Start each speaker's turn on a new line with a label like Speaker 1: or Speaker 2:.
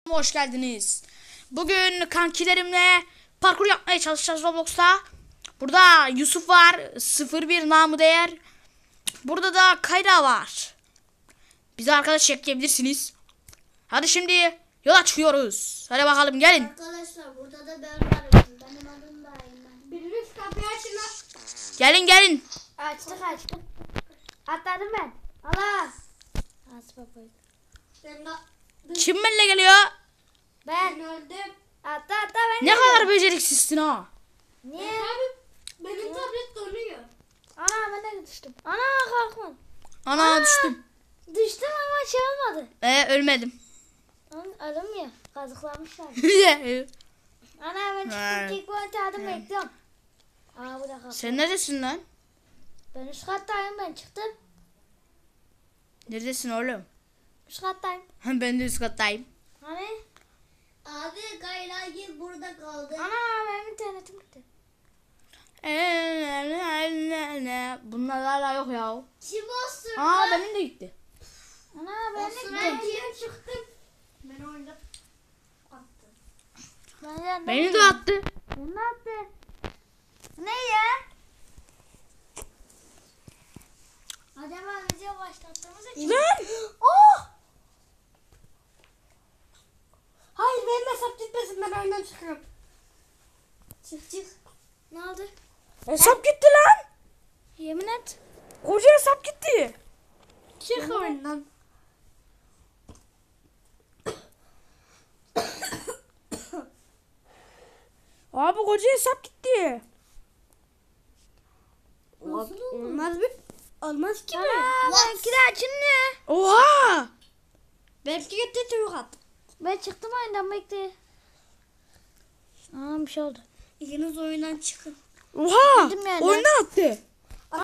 Speaker 1: Hoş geldiniz. Bugün kankilerimle parkur yapmaya çalışacağız Roblox'ta. Burada Yusuf var, 01 namı değer. Burada da Kayra var. Bize arkadaş ekleyebilirsiniz. Hadi şimdi yola çıkıyoruz. Hadi bakalım gelin.
Speaker 2: Arkadaşlar burada da ben varım. Benim adım da Ayman.
Speaker 3: Biriniz kapıyı açın lan.
Speaker 1: Gelin.
Speaker 2: Açtık. Atladım ben. Allah. Az babayı.
Speaker 3: Ben de
Speaker 1: Kim benimle geliyor?
Speaker 2: Ben.
Speaker 3: öldüm.
Speaker 2: Atla ben.
Speaker 1: Ne kadar beceriksizsin ha.
Speaker 2: Niye?
Speaker 3: Abi benim tablet donuyor.
Speaker 2: Ana ben de düştüm. Ana kalkmadım.
Speaker 1: Ana düştüm.
Speaker 2: Düştüm ama şey olmadı.
Speaker 1: Ölmedim.
Speaker 2: Ölüm ya. Kazıklamışlar. Ana ben
Speaker 1: Ha.
Speaker 2: çıktım. Checkpoint aldım bekliyorum. Aa bu da kalktı.
Speaker 1: Sen neredesin lan?
Speaker 2: Ben üst kattayım ben çıktım.
Speaker 1: Neredesin oğlum?
Speaker 2: Üst kattayım.
Speaker 1: Ben de üst kattayım.
Speaker 2: Hani?
Speaker 3: Abi Gayragil burada kaldı.
Speaker 2: Ana benim internetim gitti.
Speaker 1: Bunlar hala yok ya.
Speaker 3: Kim olsun?
Speaker 1: Aa benim de gitti.
Speaker 2: Ana benim
Speaker 3: Olsun,
Speaker 2: gitti.
Speaker 3: ben diye çıktım. Ben oyunda attım.
Speaker 1: Beni de attı.
Speaker 2: Ne yaptı? Ne ya? Acaba video başlattığımız için.
Speaker 1: Lan!
Speaker 2: Oh!
Speaker 3: Hayır benim hesap gitmesin, ben oyundan çıkıyorum.
Speaker 2: Çık. Ne oldu?
Speaker 1: Hesap gitti lan.
Speaker 2: Yemin et.
Speaker 1: Koca hesap gitti.
Speaker 3: Çık oyundan.
Speaker 1: Abi koca hesap gitti.
Speaker 3: Nasıl olmaz bir? Olmaz ki
Speaker 2: Benimki de açılmıyor.
Speaker 1: Oha!
Speaker 3: Belki gitti çabuk at.
Speaker 2: Ben çıktım oyundan bekle. Aa bir şey oldu.
Speaker 3: İkiniz oyundan çıkın.
Speaker 1: Oha!
Speaker 2: Gittim yani.
Speaker 1: Oyuna attı.